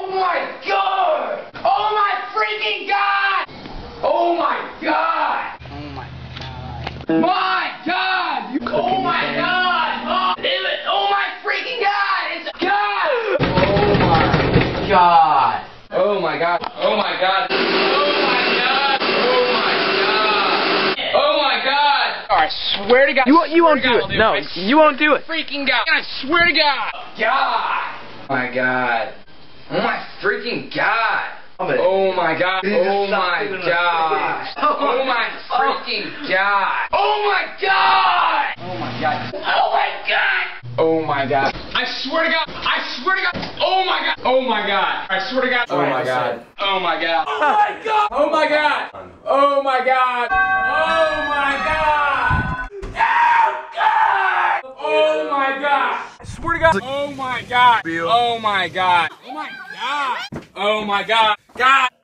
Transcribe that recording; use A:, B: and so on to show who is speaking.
A: Oh my god! Oh my freaking god! Oh my god!
B: Oh my god.
A: My god! Oh my god! Oh, damn it! Oh my freaking god! It's god! Oh my god! Oh my god! Oh my god! Oh my god! Oh my god! Oh my god! I swear to God!
B: You won't do it. No, you won't do it.
A: Freaking god! I swear to God! God! Oh my god! Oh my freaking god! Oh my god! Oh my god! Oh my freaking god! Oh my god! Oh my god! Oh my god! Oh my god! I swear to God! I swear to God! Oh my god! Oh my god! I swear to God! Oh my god! Oh my god! Oh my god! Oh my god! Oh my god! Oh my god! Oh god! Oh my god! I swear to God! Oh my god! Oh my god! Oh my god! Oh my god! God!